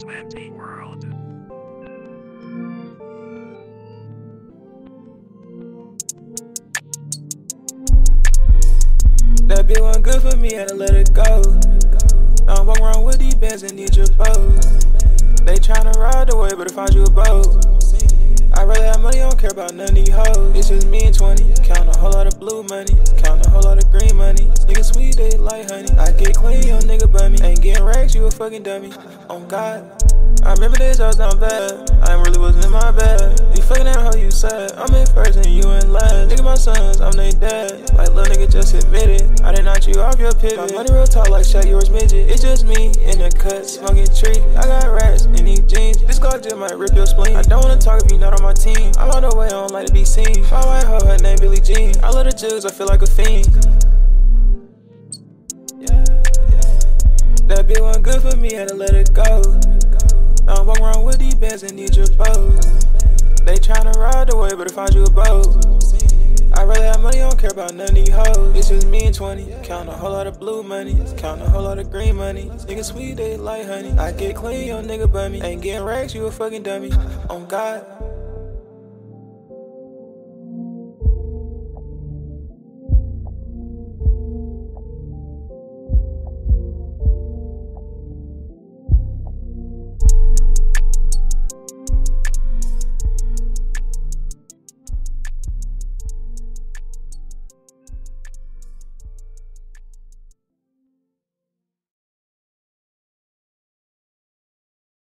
twentywrld. That bitch wasn't good for me, had to let it go. Don't walk around with these bands and need your boat. They tryna ride the wave, but if I find you a boat. I rather have money, I don't care about none of these hoes. It's just me and 20, count a whole lot of blue money, count a whole lot of green money. Niggas sweet, they like honey. I get clean, young nigga bummy. Ain't getting racks, you a fucking dummy. On God, I remember days I was down bad. I really wasn't in my bed. You fucking that hoe you said. I'm in first and you in last. Nigga, my sons, I'm they dad. Like little nigga just admit it. I didn't knock you off your pivot. My money real talk like Shaq, yours midget. It's just me in the cut, smoking tree. I got rats in these jeans. This Glock just might rip your spleen. I don't wanna talk if you not on my team. I'm on the way, I don't like to be seen. My white hoe, her name Billie Jean. I love the jugs, I feel like a fiend. That bitch wasn't good for me, had to let it go. Don't walk around with these bands and need your boat. They tryna ride the wave, but if I find you a boat. I rather have money, I don't care about none of these hoes. It's just me and 20, count a whole lot of blue money, count a whole lot of green money. Niggas sweet, they like honey. I get clean, young nigga bummy. Ain't getting racks, you a fucking dummy. On God.